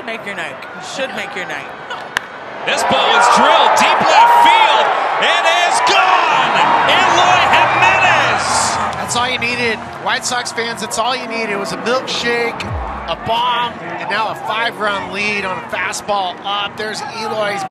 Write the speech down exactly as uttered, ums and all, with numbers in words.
make your night. Should make your night. This ball is drilled deep left field. It is gone. Eloy Jimenez. That's all you needed. White Sox fans, that's all you needed. It was a milkshake, a bomb, and now a five-run lead on a fastball up. There's Eloy's